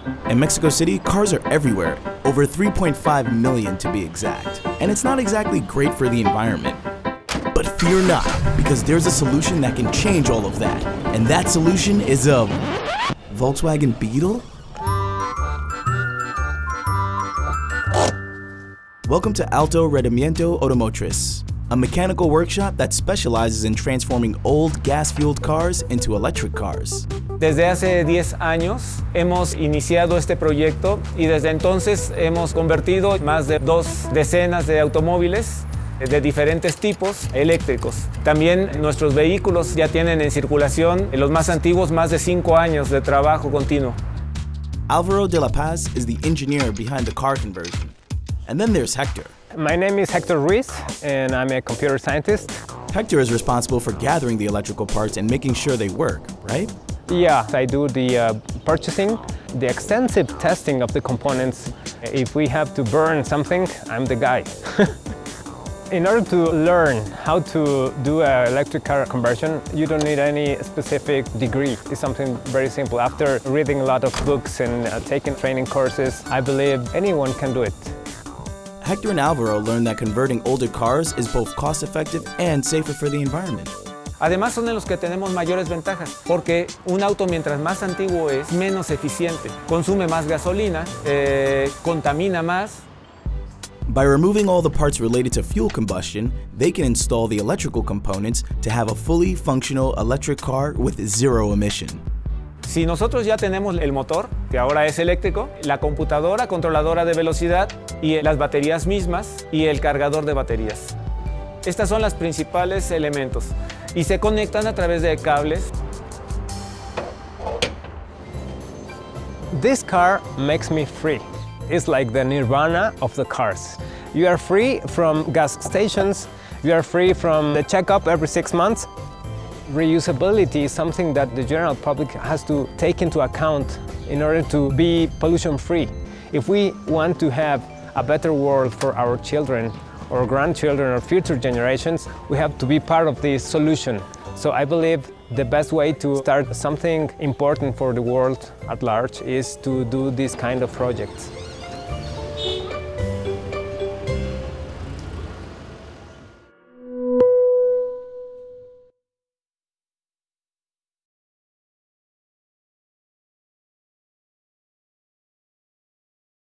In Mexico City, cars are everywhere, over 3.5 million to be exact. And it's not exactly great for the environment. But fear not, because there's a solution that can change all of that. And that solution is a Volkswagen Beetle? Welcome to Alto Rendimiento Automotriz, a mechanical workshop that specializes in transforming old gas-fueled cars into electric cars. Desde hace 10 años hemos iniciado este proyecto y desde entonces hemos convertido más de 2 decenas de automóviles de diferentes tipos eléctricos. También nuestros vehículos ya tienen en circulación, los más antiguos, más de 5 años de trabajo continuo. Alvaro de la Paz is the engineer behind the car conversion. And then there's Hector. My name is Hector Ruiz, and I'm a computer scientist. Hector is responsible for gathering the electrical parts and making sure they work, right? Yeah, I do the purchasing, the extensive testing of the components. If we have to burn something, I'm the guy. In order to learn how to do an electric car conversion, you don't need any specific degree. It's something very simple. After reading a lot of books and taking training courses, I believe anyone can do it. Hector and Alvaro learned that converting older cars is both cost-effective and safer for the environment. Además son de los que tenemos mayores ventajas, porque un auto mientras más antiguo es, menos eficiente, consume más gasolina, contamina más. By removing all the parts related to fuel combustion, they can install the electrical components to have a fully functional electric car with zero emission. Si nosotros ya tenemos el motor, que ahora es eléctrico, la computadora controladora de velocidad y las baterías mismas y el cargador de baterías. Estas son los principales elementos y se conectan a través de cables. This car makes me free. It's like the nirvana of the cars. You are free from gas stations, you are free from the checkup every 6 months. Reusability is something that the general public has to take into account in order to be pollution-free. If we want to have a better world for our children or grandchildren or future generations, we have to be part of the solution. So I believe the best way to start something important for the world at large is to do these kind of projects.